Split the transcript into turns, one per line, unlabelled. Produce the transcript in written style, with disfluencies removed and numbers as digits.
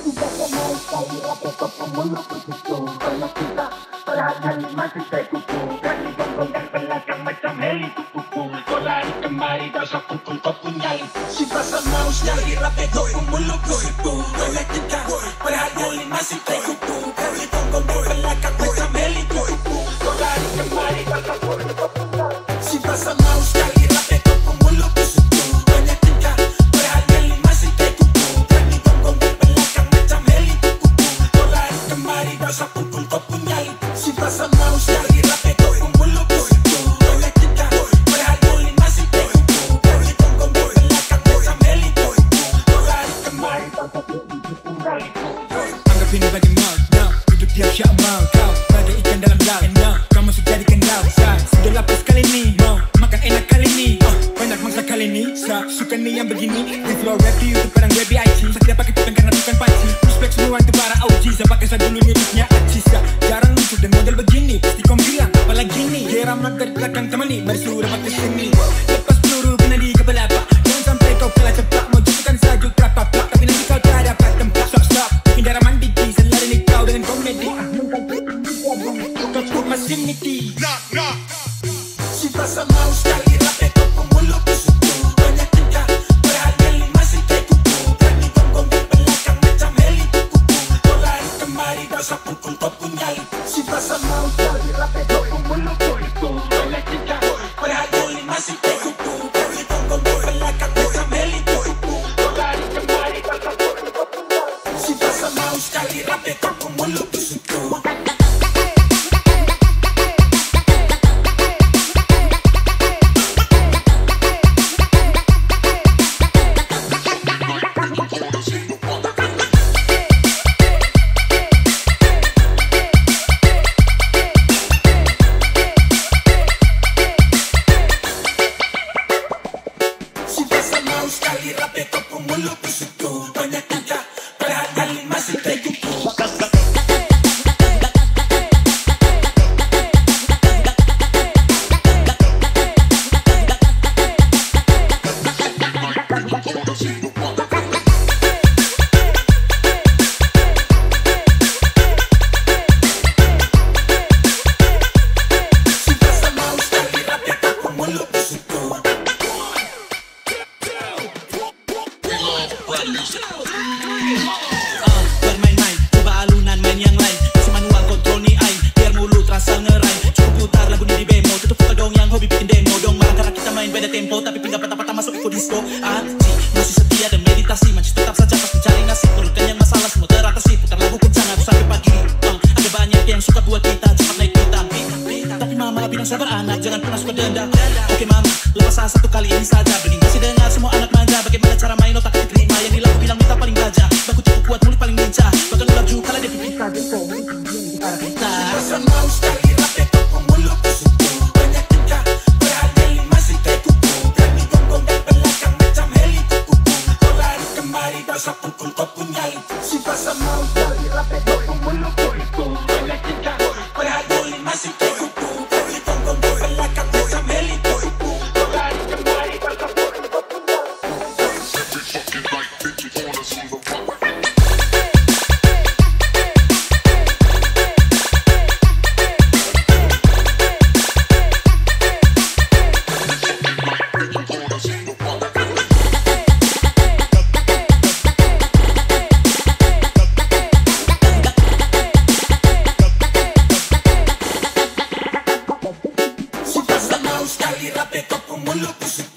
Tidak kenal sekali rapi kau pemulung begitu. Banyak kita berhati masih saya kuku. Berani gonggong dan belakang macam heli kuku. Kau lari kemari dosa pukul kau punya. Si pasal mau sekali rapi kau pemulung begitu. Banyak kita berhati masih saya kuku. Berani gonggong dan belakang macam heli kuku. Kau lari kemari dosa pukul kau punya. Si pasal mau sekali rapi kau pemulung begitu. Banyak kita berhati masih saya kuku. Berani gonggong dan belakang macam heli kuku. Kau lari kemari dosa pukul kau punya. Si pasal mau sekali rapi kau pemulung begitu. Banyak kita berhati masih saya kuku. Berani gonggong dan belakang macam heli kuku. Kau lari kemari dosa pukul kau punya.
Anggap ini bagi mal, no. Hidup tiap syak mal. Kau bagai ikan dalam laut, no. Kau masuk jadikan laut, sa. Sudah lapis kali ni, no. Makan enak kali ni, banyak mangsa kali ni, sa. Suka ni yang begini. Di flow rap di YouTube padang baby IT. Sa tidak pakai topeng karena bukan panci. Respect semua itu para OG. Sa pakai sa dulu liriknya aci, sa. Jarang muncul dan model begini. Pasti kau bilang, apalagi ni. Geramat dari belakang temani, baru sudah pakai sini. Lepas peluru kena di kepala pak. Jangan sampai kau kalah cepat. Mau jatuhkan saja trap. Tapi nanti kau tak dapat tempat. Stop. Hindara mandiki, selalu ni kau dengan komedi. Kau pun masih niti.
Si pasal mau sekali rapi kau pemulung begitu. Banyak kita berhati masih saya kuku. Berani gonggong dan belakang macam heli kuku. Kau lari kemari dosa pukul kau punya. Si pasal mau sekali rapi kau pemulung begitu. Banyak kita berhati masih saya kuku. Berani gonggong dan belakang macam heli kuku. Kau lari kemari dosa pukul kau punya. Si pasal mau sekali rapi kau pemulung begitu. Sekali rapi kau pemulung begitu. Banyak kita berhati masih saya kuku. Si pasal mau sekali rapi kau pemulung begitu.
Bermain-main, coba alunan main yang lain. Kasih manual kontrol ni ain, biar mulut rasa ngerai. Cukup putar lagu ni di bemo, tutup muka dong yang hobi bikin demo. Dong marah karena kita main beda tempo, tapi pindah patah-patah masuk ikut disco. Aci, masih setia dan meditasi, mancis tetap saja pas mencari nasi. Perutkan yang masalah semua teratasi, putar lagu kencang harus sampai pagi. Ada banyak yang suka buat kita cepat naik kita. Tapi mama bilang sabar anak, jangan pernah suka dendam. Oke mama, lepas salah satu kali ini saja. Bening kasih dengar semua anak manja, bagaimana cara main otak diterima. Yang nilau bilang minta paling baja, baku cukup kuat mulut paling lincah. Bahkan ular juga kalah dia pikir kaget kau mungkin di arah kita.
Pasal mau sekali rapi kau pemulung begitu. Banyak kita berhati masih saya kuku. Berani gonggong dan belakang macam heli kuku. Kau lari kemari dosa pukul kau punya. Si pasal mau sekali rapi kau pemulung begitu. Banyak kita berhati masih saya kuku. Berani gonggong dan belakang macam heli kuku. Kau lari kemari dosa pukul kau punya. Si pasal mau sekali rapi kau pemulung begitu.